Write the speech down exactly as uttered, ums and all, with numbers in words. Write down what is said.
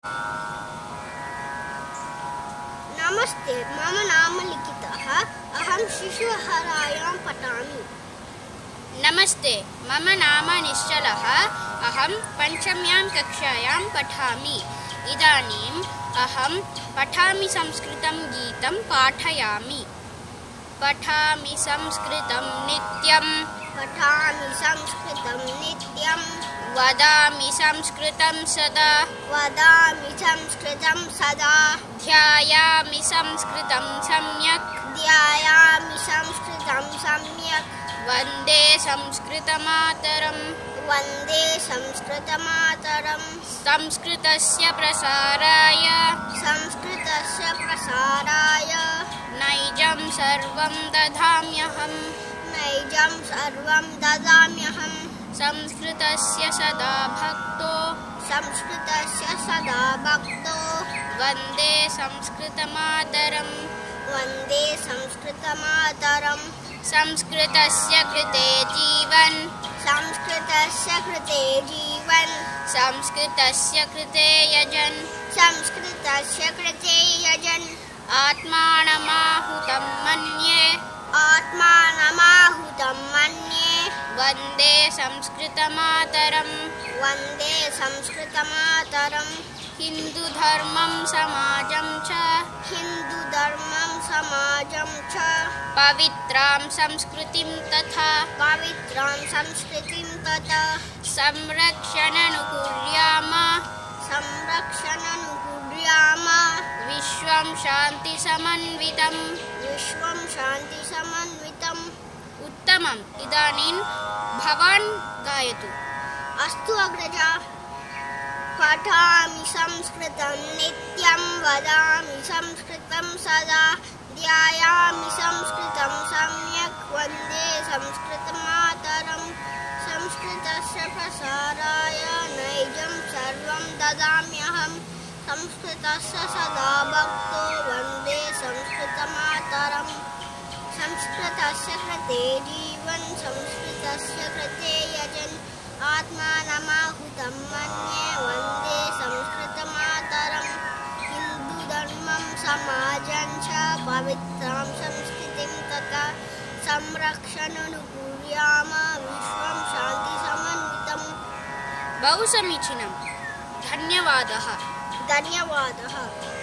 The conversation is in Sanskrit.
नमस्ते, मम नाम लिखितः। अहं शिशुविहारायां पठामि। नमस्ते, मम नाम निश्चलः। अहं पञ्चम्यां कक्षायां पठामि। इदानीम् अहं पठामि संस्कृतं गीतं पाठयामि। पठामि संस्कृतं नित्यं, पठामि संस्कृतं नित्यं, वदामि संस्कृतं सदा, वदामि संस्कृतं सदा, ध्यायामि संस्कृतं सम्यक्, ध्यायामि संस्कृतं सम्यक्, वन्दे संस्कृतमातरम्, वन्दे संस्कृतमातरम्। संस्कृतस्य प्रसाराय, संस्कृतस्य प्रसाराय नैजं सर्वं ददाम्यहम्, नैजं सर्वं ददाम्यहम्। संस्कृतस्य सदा भक्तो, संस्कृतस्य सदा भक्तो, वन्दे संस्कृतमातरम्, वन्दे संस्कृतमातरम्। संस्कृतस्य कृते जीवन्, संस्कृतस्य कृते जीवन्, संस्कृतस्य कृते यजन्, संस्कृतस्य कृते यजन्, आत्मानमाहुतं मन्ये, आत्मानमाहुतं मन्ये। वन्दे संस्कृतमातरम्, वन्दे संस्कृतमातरम्। हिन्दुधर्मं समाजं च, हिन्दुधर्मं समाजं च, पवित्रां संस्कृतिं तथा, पवित्रां संस्कृतिं तथा संरक्षणनुकुर्याम, संरक्षणनुकुर्याम। विश्वं शान्तिसमन्वितम्, विश्वं शान्तिसमन्वितम्। उत्तमम्। इदानीं भवान् गायतु। अस्तु अग्रज। पठामि संस्कृतं नित्यं, वदामि संस्कृतं सदा, ध्यायामि संस्कृतं सम्यक्, वन्दे संस्कृतमातरम्। संस्कृतस्य प्रसाराय नैजं सर्वं ददाम्यहम्। संस्कृतस्य सदा भक्तो, वन्दे संस्कृतमातरम्। संस्कृतस्य कृते जीवन्, संस्कृतस्य कृते यजन्, आत्मानमाहुतं मन्ये, वन्दे संस्कृतमातरम्। हिन्दुधर्मं समाजं च, पवित्रां संस्कृतिं तथा संरक्षणनुकुर्याम। विश्वं शान्तिसमन्वितम्। बहु समीचीनं। धन्यवादः। धन्यवादः।